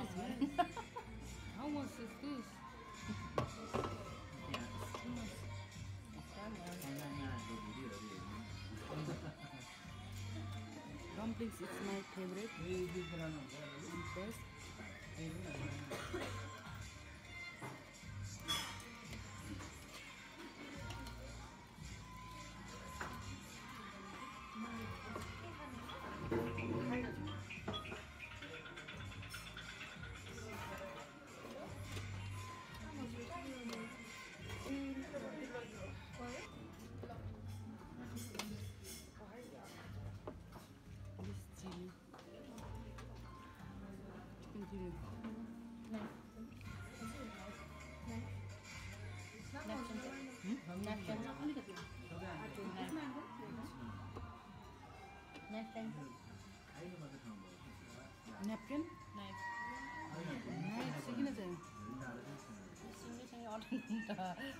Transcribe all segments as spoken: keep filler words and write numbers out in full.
How much is this? Dumplings is my favorite and best. This chili. Chicken chili. Napkin? Knife. Knife, sige na dyan. Sige siyang order nito.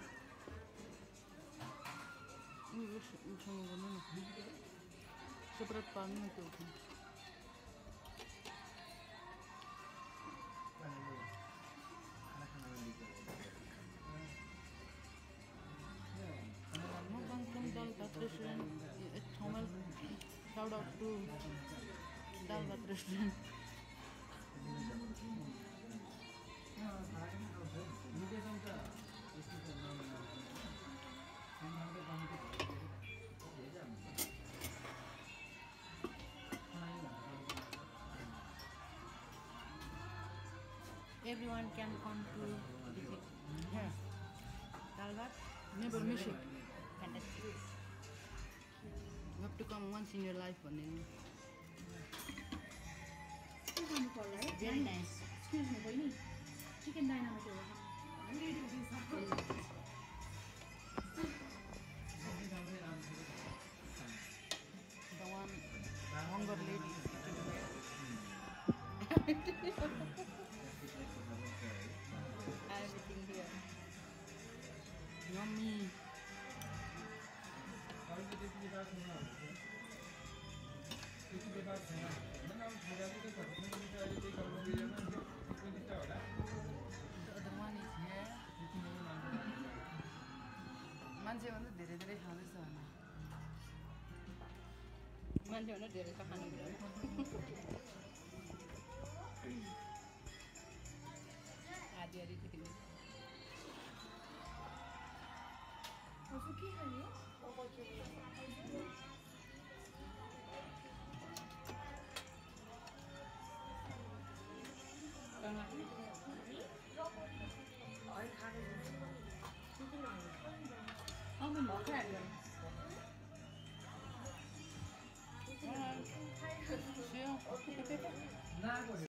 Ini macam mana? Seperti panen itu. Mukbang from dalbhat restaurant. Thamel. Shout out to dalbhat restaurant. Everyone can come to visit here. Dalbhat, never miss it. Fantastic. You have to come once in your life. Very nice. Excuse me, boy. Chicken dynamite. The one hunger lady is eating there. Everything here. Yummy. The other one is here. मान्छे भन्दा धेरै धेरै खाँदैछ होला मान्छे भन्दा धेरै त खानु पर्यो आदि आदि चिकन हजुर के खाने Không, mình bỏ cái này rồi. Siêu.